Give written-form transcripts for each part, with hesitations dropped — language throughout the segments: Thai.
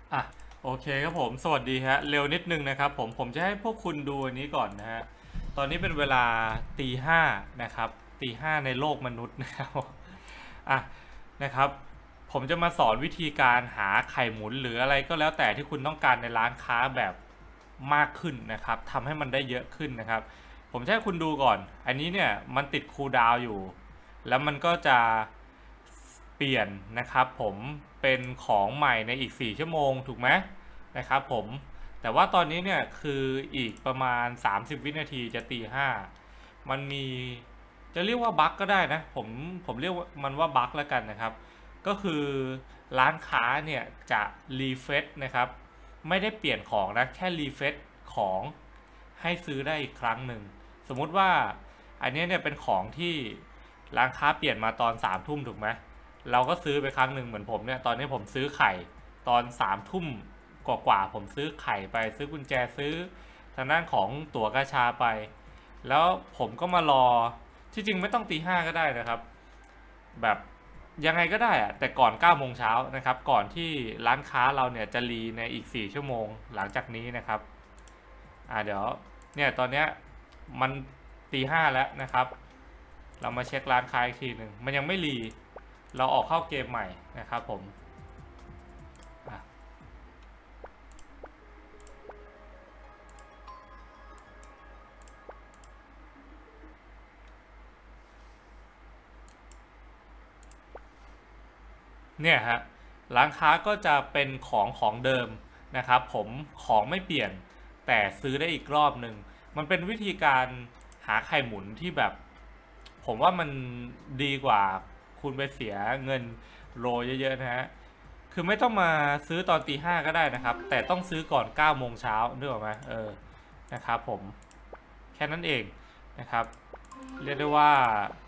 อ่ะโอเคครับผมสวัสดีฮะเร็วนิดนึงนะครับผมจะให้พวกคุณดูอันนี้ก่อนนะฮะตอนนี้เป็นเวลาตี 5นะครับตี 5ในโลกมนุษย์นะครับอ่ะนะครับผมจะมาสอนวิธีการหาไข่หมุนหรืออะไรก็แล้วแต่ที่คุณต้องการในร้านค้าแบบมากขึ้นนะครับทำให้มันได้เยอะขึ้นนะครับผมจะให้คุณดูก่อนอันนี้เนี่ยมันติดคูลดาวน์อยู่แล้วมันก็จะ เปลี่ยนนะครับผมเป็นของใหม่ในอีก4ชั่วโมงถูกไหมนะครับผมแต่ว่าตอนนี้เนี่ยคืออีกประมาณ30วินาทีจะตี 5มันมีจะเรียกว่าบั๊กก็ได้นะผมเรียกว่ามันว่าบั๊กแล้วกันนะครับก็คือร้านค้าเนี่ยจะรีเฟซนะครับไม่ได้เปลี่ยนของนะแค่รีเฟซของให้ซื้อได้อีกครั้งหนึ่งสมมุติว่าอันนี้เนี่ยเป็นของที่ร้านค้าเปลี่ยนมาตอน3 ทุ่มถูกไหม เราก็ซื้อไปครั้งหนึ่งเหมือนผมเนี่ยตอนนี้ผมซื้อไข่ตอน3 ทุ่มกว่าๆผมซื้อไข่ไปซื้อกุญแจซื้อทางด้านของตั๋วกาชาไปแล้วผมก็มารอที่จริงไม่ต้องตี 5ก็ได้นะครับแบบยังไงก็ได้อะแต่ก่อน9 โมงเช้านะครับก่อนที่ร้านค้าเราเนี่ยจะรีในอีก4 ชั่วโมงหลังจากนี้นะครับเดี๋ยวเนี่ยตอนเนี้ยมันตี 5แล้วนะครับเรามาเช็คร้านค้าอีกทีหนึ่งมันยังไม่รี เราออกเข้าเกมใหม่นะครับผมเนี่ยฮะร้านค้าก็จะเป็นของเดิมนะครับผมของไม่เปลี่ยนแต่ซื้อได้อีกรอบหนึ่งมันเป็นวิธีการหาไข่หมุนที่แบบผมว่ามันดีกว่าคุณไปเสียเงินโรเยอะๆนะฮะคือไม่ต้องมาซื้อตอนตี 5ก็ได้นะครับแต่ต้องซื้อก่อน9 โมงเช้านึกออกไหมนะครับผมแค่นั้นเองนะครับเรียกได้ว่า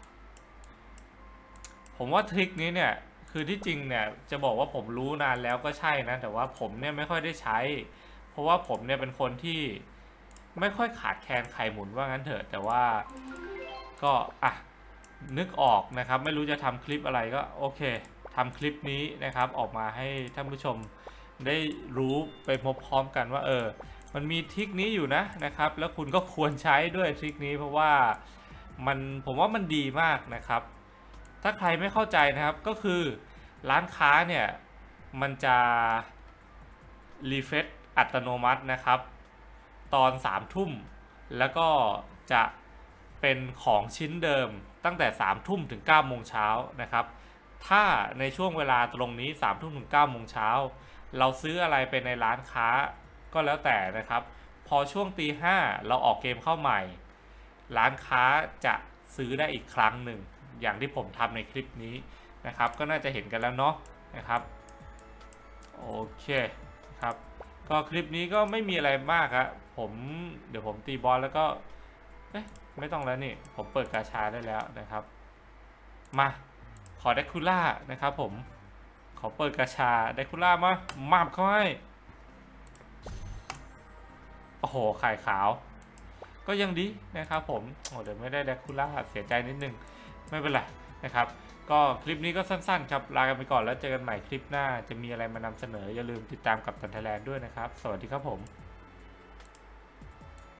ผมว่าทริคนี้เนี่ยคือที่จริงเนี่ยจะบอกว่าผมรู้นานแล้วก็ใช่นะแต่ว่าผมเนี่ยไม่ค่อยได้ใช้เพราะว่าผมเนี่ยเป็นคนที่ไม่ค่อยขาดแคลนไข่หมุนว่างั้นเถอะแต่ว่าก็นึกออกนะครับไม่รู้จะทำคลิปอะไรก็โอเคทำคลิปนี้นะครับออกมาให้ท่านผู้ชมได้รู้ไปพร้อมๆกันว่ามันมีทริคนี้อยู่นะครับแล้วคุณก็ควรใช้ด้วยทริคนี้เพราะว่าผมว่ามันดีมากนะครับ ถ้าใครไม่เข้าใจนะครับก็คือร้านค้าเนี่ยมันจะรีเฟซอัตโนมัตินะครับตอน3 ทุ่มแล้วก็จะเป็นของชิ้นเดิมตั้งแต่3 ทุ่มถึง9 โมงเช้านะครับถ้าในช่วงเวลาตรงนี้3 ทุ่มถึง9 โมงเช้าเราซื้ออะไรไปในร้านค้าก็แล้วแต่นะครับพอช่วงตี 5เราออกเกมเข้าใหม่ร้านค้าจะซื้อได้อีกครั้งหนึ่ง อย่างที่ผมทำในคลิปนี้นะครับก็น่าจะเห็นกันแล้วเนาะนะครับโอเคครับก็คลิปนี้ก็ไม่มีอะไรมากครับเดี๋ยวผมตีบอลแล้วก็ไม่ต้องแล้วนี่ผมเปิดกาชาได้แล้วนะครับมาขอเดคูล่านะครับผมขอเปิดกาชาเดคูล่ามาเข้าให้โอ้โหไข่ขาวก็ยังดีนะครับผมเดี๋ยวไม่ได้เดคูล่าเสียใจนิดนึงไม่เป็นไรนะครับก็คลิปนี้ก็สั้นๆครับลากันไปก่อนแล้วเจอกันใหม่คลิปหน้าจะมีอะไรมานำเสนออย่าลืมติดตามกับตันไทยแลนด์ด้วยนะครับสวัสดีครับผม